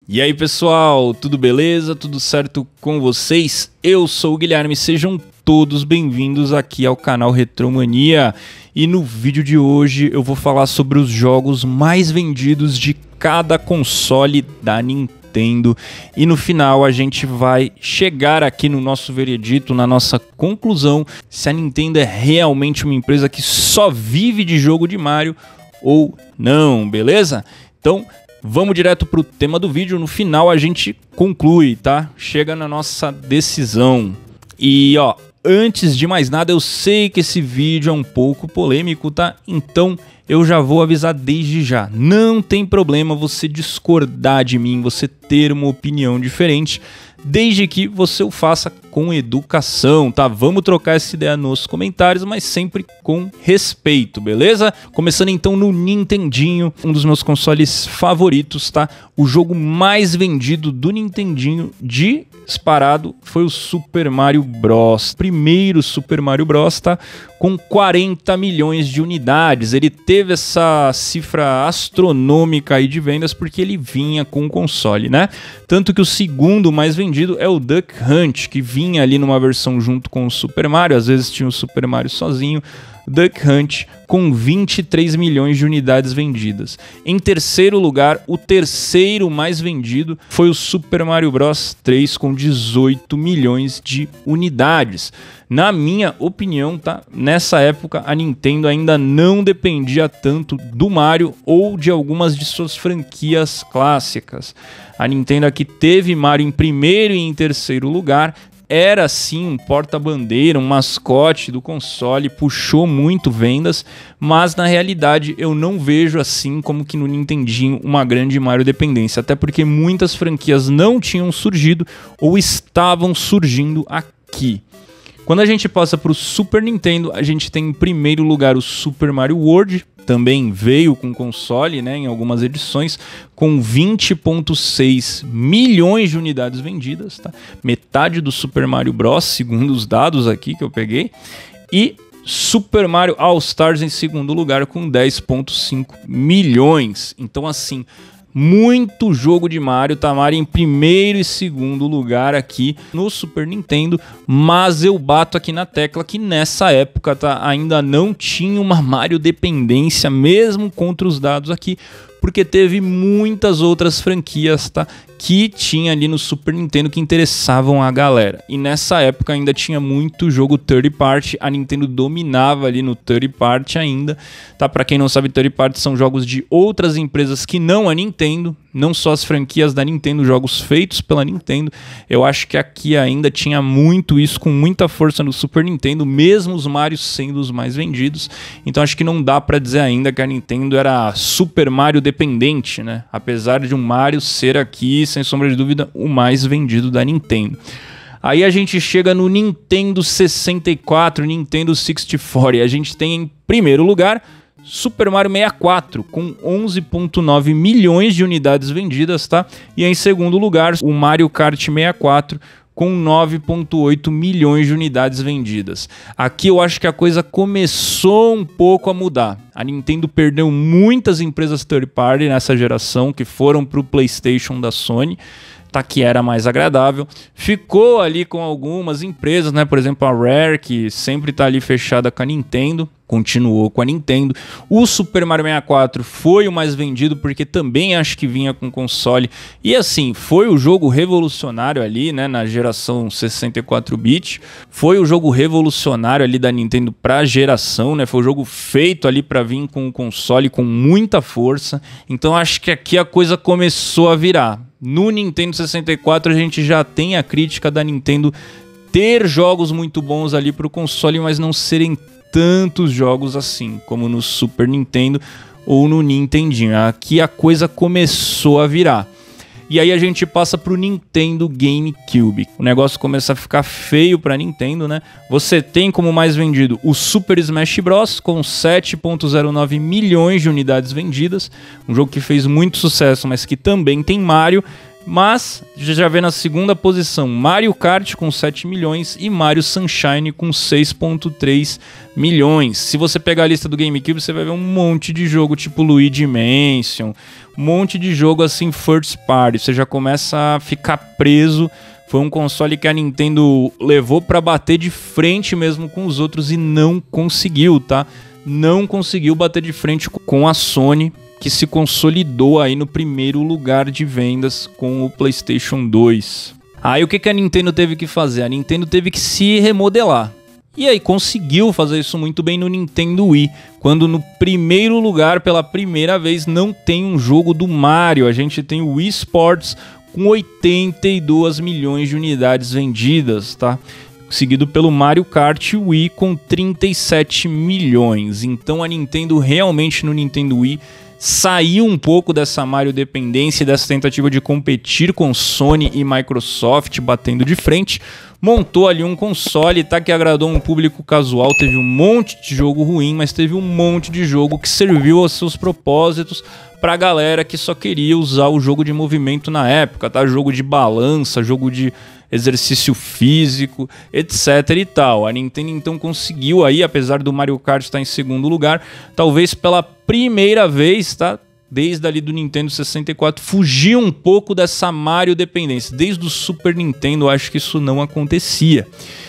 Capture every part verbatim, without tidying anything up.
E aí pessoal, tudo beleza? Tudo certo com vocês? Eu sou o Guilherme, sejam todos bem-vindos aqui ao canal Retromania. E no vídeo de hoje eu vou falar sobre os jogos mais vendidos de cada console da Nintendo. E no final a gente vai chegar aqui no nosso veredito, na nossa conclusão, se a Nintendo é realmente uma empresa que só vive de jogo de Mario ou não, beleza? Então vamos direto pro tema do vídeo, no final a gente conclui, tá? Chega na nossa decisão. E ó, antes de mais nada, eu sei que esse vídeo é um pouco polêmico, tá? Então eu já vou avisar desde já. Não tem problema você discordar de mim, você ter uma opinião diferente, desde que você o faça com educação, tá? Vamos trocar essa ideia nos comentários, mas sempre com respeito, beleza? Começando então no Nintendinho, um dos meus consoles favoritos, tá? O jogo mais vendido do Nintendinho disparado foi o Super Mario Bros. Primeiro Super Mario Bros, tá? Com quarenta milhões de unidades. Ele teve essa cifra astronômica aí de vendas porque ele vinha com o console, né? Tanto que o segundo mais vendido é o Duck Hunt, que vinha ali numa versão junto com o Super Mario, às vezes tinha o Super Mario sozinho. Duck Hunt com vinte e três milhões de unidades vendidas. Em terceiro lugar, o terceiro mais vendido foi o Super Mario Bros três com dezoito milhões de unidades. Na minha opinião, tá? Nessa época a Nintendo ainda não dependia tanto do Mario ou de algumas de suas franquias clássicas. A Nintendo aqui teve Mario em primeiro e em terceiro lugar. Era sim um porta-bandeira, um mascote do console, puxou muito vendas, mas na realidade eu não vejo assim como que no Nintendinho uma grande Mario dependência, até porque muitas franquias não tinham surgido ou estavam surgindo aqui. Quando a gente passa para o Super Nintendo, a gente tem em primeiro lugar o Super Mario World, também veio com console, né, em algumas edições, com vinte vírgula seis milhões de unidades vendidas, tá? Metade do Super Mario Bros, segundo os dados aqui que eu peguei, e Super Mario All Stars em segundo lugar com dez vírgula cinco milhões. Então assim, muito jogo de Mario, tá? Mario em primeiro e segundo lugar aqui no Super Nintendo, mas eu bato aqui na tecla que nessa época, tá, ainda não tinha uma Mario dependência, mesmo contra os dados aqui, porque teve muitas outras franquias, tá, que tinha ali no Super Nintendo que interessavam a galera. E nessa época ainda tinha muito jogo third party, a Nintendo dominava ali no third party ainda, tá? Para quem não sabe, third party são jogos de outras empresas que não a Nintendo, não só as franquias da Nintendo, jogos feitos pela Nintendo. Eu acho que aqui ainda tinha muito isso, com muita força no Super Nintendo, mesmo os Marios sendo os mais vendidos. Então acho que não dá pra dizer ainda que a Nintendo era Super Mario dependente, né? Apesar de um Mario ser aqui, sem sombra de dúvida, o mais vendido da Nintendo. Aí a gente chega no Nintendo sessenta e quatro, Nintendo sessenta e quatro, e a gente tem em primeiro lugar Super Mario sessenta e quatro, com onze vírgula nove milhões de unidades vendidas, tá? E em segundo lugar, o Mario Kart sessenta e quatro, com nove vírgula oito milhões de unidades vendidas. Aqui eu acho que a coisa começou um pouco a mudar. A Nintendo perdeu muitas empresas third party nessa geração, que foram para o PlayStation da Sony, tá, que era mais agradável. Ficou ali com algumas empresas, né? Por exemplo, a Rare, que sempre tá ali fechada com a Nintendo, continuou com a Nintendo. O Super Mario sessenta e quatro foi o mais vendido porque também acho que vinha com console. E assim, foi o jogo revolucionário ali, né, na geração sessenta e quatro bit. Foi o jogo revolucionário ali da Nintendo pra geração, né? Foi o jogo feito ali para vir com o console com muita força. Então acho que aqui a coisa começou a virar. No Nintendo sessenta e quatro a gente já tem a crítica da Nintendo ter jogos muito bons ali pro console, mas não serem tantos jogos assim como no Super Nintendo ou no Nintendinho. Aqui a coisa começou a virar. E aí a gente passa pro Nintendo GameCube. O negócio começa a ficar feio pra Nintendo, né? Você tem como mais vendido o Super Smash Bros. Com sete vírgula zero nove milhões de unidades vendidas. Um jogo que fez muito sucesso, mas que também tem Mario. Mas já vê na segunda posição Mario Kart com sete milhões e Mario Sunshine com seis vírgula três milhões. Se você pegar a lista do GameCube, você vai ver um monte de jogo tipo Luigi Mansion, um monte de jogo assim first party. Você já começa a ficar preso. Foi um console que a Nintendo levou para bater de frente mesmo com os outros e não conseguiu, tá? Não conseguiu bater de frente com a Sony, que se consolidou aí no primeiro lugar de vendas com o PlayStation dois. Aí o que que a Nintendo teve que fazer? A Nintendo teve que se remodelar. E aí conseguiu fazer isso muito bem no Nintendo Wii, quando no primeiro lugar, pela primeira vez, não tem um jogo do Mario. A gente tem o Wii Sports com oitenta e dois milhões de unidades vendidas, tá? Seguido pelo Mario Kart Wii com trinta e sete milhões. Então a Nintendo realmente no Nintendo Wii saiu um pouco dessa Mario dependência, dessa tentativa de competir com Sony e Microsoft batendo de frente, montou ali um console, tá, que agradou um público casual, teve um monte de jogo ruim, mas teve um monte de jogo que serviu aos seus propósitos pra galera que só queria usar o jogo de movimento na época, tá? Jogo de balança, jogo de exercício físico, etc e tal. A Nintendo então conseguiu aí, apesar do Mario Kart estar em segundo lugar, talvez pela primeira vez, tá? Desde ali do Nintendo sessenta e quatro, fugir um pouco dessa Mario dependência. Desde o Super Nintendo, eu acho que isso não acontecia.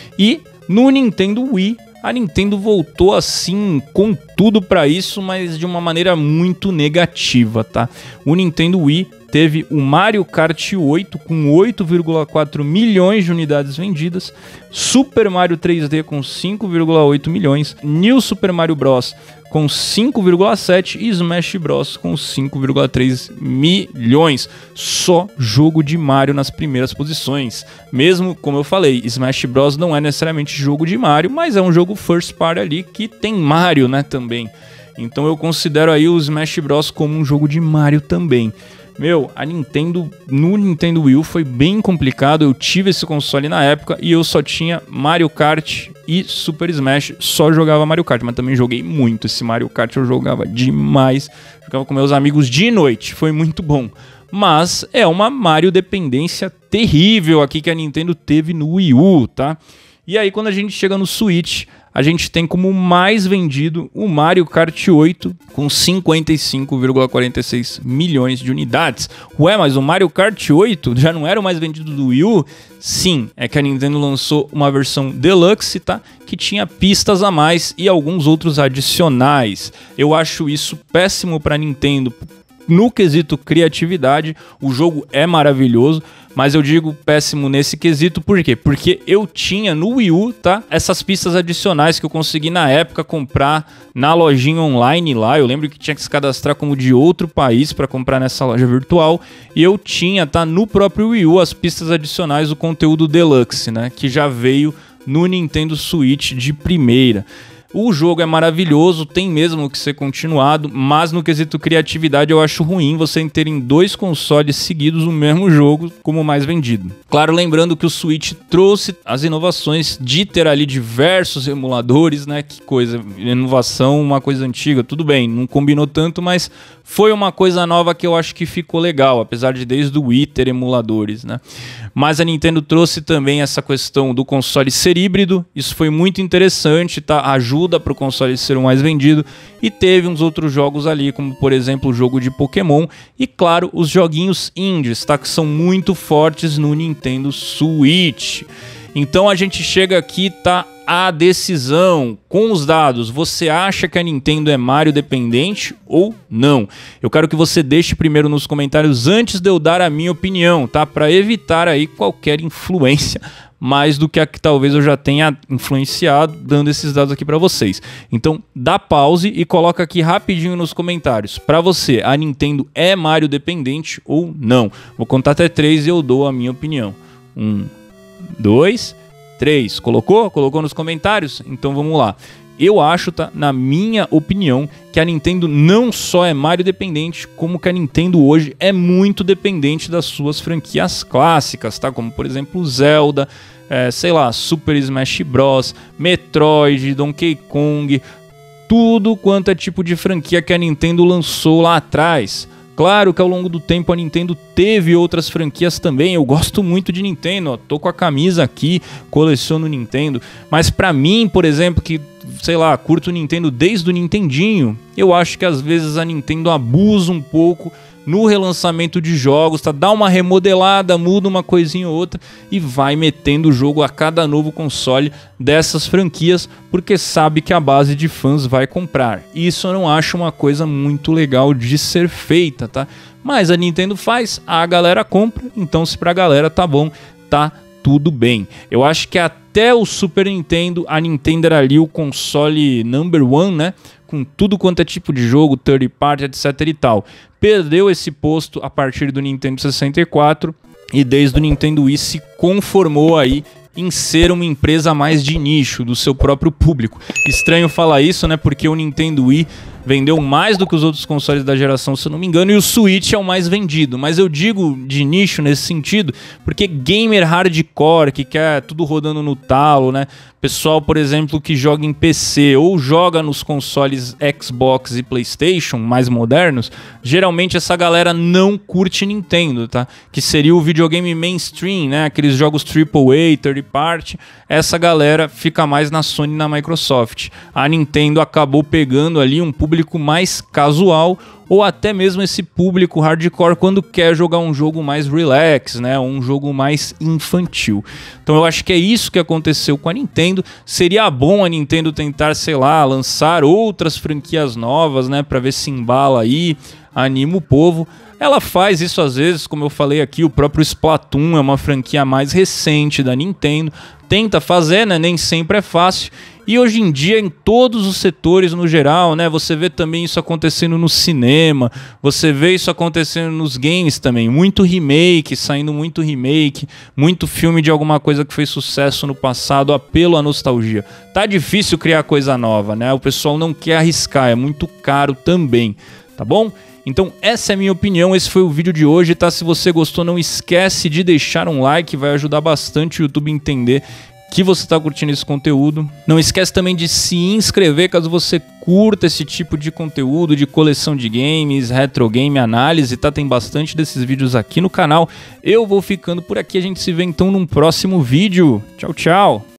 E no Nintendo Wii, a Nintendo voltou assim com tudo para isso, mas de uma maneira muito negativa, tá? O Nintendo Wii teve o Mario Kart oito com oito vírgula quatro milhões de unidades vendidas, Super Mario três D com cinco vírgula oito milhões, New Super Mario Bros com cinco vírgula sete e Smash Bros com cinco vírgula três milhões. Só jogo de Mario nas primeiras posições. Mesmo, como eu falei, Smash Bros não é necessariamente jogo de Mario, mas é um jogo first party ali que tem Mario, né, também. Então eu considero aí o Smash Bros como um jogo de Mario também. Meu, a Nintendo, no Nintendo Wii U foi bem complicado, eu tive esse console na época e eu só tinha Mario Kart e Super Smash, só jogava Mario Kart, mas também joguei muito esse Mario Kart, eu jogava demais, jogava com meus amigos de noite, foi muito bom. Mas é uma Mario dependência terrível aqui que a Nintendo teve no Wii U, tá? E aí quando a gente chega no Switch, a gente tem como mais vendido o Mario Kart oito com cinquenta e cinco vírgula quarenta e seis milhões de unidades. Ué, mas o Mario Kart oito já não era o mais vendido do Wii U? Sim, é que a Nintendo lançou uma versão Deluxe, tá? Que tinha pistas a mais e alguns outros adicionais. Eu acho isso péssimo para a Nintendo. No quesito criatividade, o jogo é maravilhoso, mas eu digo péssimo nesse quesito, por quê? Porque eu tinha no Wii U, tá? Essas pistas adicionais que eu consegui na época comprar na lojinha online lá. Eu lembro que tinha que se cadastrar como de outro país para comprar nessa loja virtual. E eu tinha, tá? No próprio Wii U, as pistas adicionais do conteúdo Deluxe, né? Que já veio no Nintendo Switch de primeira. O jogo é maravilhoso, tem mesmo que ser continuado, mas no quesito criatividade eu acho ruim você ter em dois consoles seguidos o mesmo jogo como mais vendido. Claro, lembrando que o Switch trouxe as inovações de ter ali diversos emuladores, né? Que coisa, inovação, uma coisa antiga, tudo bem, não combinou tanto, mas foi uma coisa nova que eu acho que ficou legal, apesar de desde o Wii ter emuladores, né? Mas a Nintendo trouxe também essa questão do console ser híbrido, isso foi muito interessante, tá? Ajuda para o console ser o mais vendido, e teve uns outros jogos ali, como por exemplo o jogo de Pokémon, e claro, os joguinhos indies, tá? Que são muito fortes no Nintendo Switch. Então a gente chega aqui, tá? A decisão com os dados. Você acha que a Nintendo é Mario dependente ou não? Eu quero que você deixe primeiro nos comentários antes de eu dar a minha opinião, tá? Para evitar aí qualquer influência mais do que a que talvez eu já tenha influenciado dando esses dados aqui para vocês. Então dá pause e coloca aqui rapidinho nos comentários. Para você, a Nintendo é Mario dependente ou não? Vou contar até três e eu dou a minha opinião. Um, dois... três. Colocou? Colocou nos comentários? Então vamos lá. Eu acho, tá, na minha opinião, que a Nintendo não só é Mario dependente, como que a Nintendo hoje é muito dependente das suas franquias clássicas, tá? Como por exemplo Zelda, é, sei lá, Super Smash Bros, Metroid, Donkey Kong, tudo quanto é tipo de franquia que a Nintendo lançou lá atrás. Claro que ao longo do tempo a Nintendo teve outras franquias também. Eu gosto muito de Nintendo, ó, tô com a camisa aqui, coleciono Nintendo. Mas pra mim, por exemplo, que, sei lá, curto Nintendo desde o Nintendinho, eu acho que às vezes a Nintendo abusa um pouco no relançamento de jogos, tá? Dá uma remodelada, muda uma coisinha ou outra e vai metendo o jogo a cada novo console dessas franquias, porque sabe que a base de fãs vai comprar. Isso eu não acho uma coisa muito legal de ser feita, tá? Mas a Nintendo faz, a galera compra, então se pra galera tá bom, tá tudo bem. Eu acho que até o Super Nintendo, a Nintendo era ali o console number one, né? Com tudo quanto é tipo de jogo, third party, etc e tal. Perdeu esse posto a partir do Nintendo sessenta e quatro e desde o Nintendo Wii se conformou aí em ser uma empresa mais de nicho, do seu próprio público. Estranho falar isso, né? Porque o Nintendo Wii vendeu mais do que os outros consoles da geração, se eu não me engano, e o Switch é o mais vendido. Mas eu digo de nicho nesse sentido, porque gamer hardcore, que quer tudo rodando no talo, né? Pessoal, por exemplo, que joga em P C ou joga nos consoles Xbox e PlayStation mais modernos, geralmente essa galera não curte Nintendo, tá? Que seria o videogame mainstream, né? Aqueles jogos triple A, third party. Essa galera fica mais na Sony e na Microsoft. A Nintendo acabou pegando ali um público mais casual, ou até mesmo esse público hardcore quando quer jogar um jogo mais relax, né? Um jogo mais infantil. Então eu acho que é isso que aconteceu com a Nintendo. Seria bom a Nintendo tentar, sei lá, lançar outras franquias novas, né? Pra ver se embala aí, anima o povo. Ela faz isso às vezes, como eu falei aqui, o próprio Splatoon é uma franquia mais recente da Nintendo. Tenta fazer, né? Nem sempre é fácil. E hoje em dia, em todos os setores no geral, né? Você vê também isso acontecendo no cinema, você vê isso acontecendo nos games também. Muito remake, saindo muito remake, muito filme de alguma coisa que fez sucesso no passado, apelo à nostalgia. Tá difícil criar coisa nova, né? O pessoal não quer arriscar, é muito caro também, tá bom? Então essa é a minha opinião, esse foi o vídeo de hoje, tá? Se você gostou, não esquece de deixar um like, vai ajudar bastante o YouTube a entender que você está curtindo esse conteúdo. Não esquece também de se inscrever caso você curta esse tipo de conteúdo, de coleção de games, retro game, análise, tá? Tem bastante desses vídeos aqui no canal. Eu vou ficando por aqui, a gente se vê então num próximo vídeo. Tchau, tchau!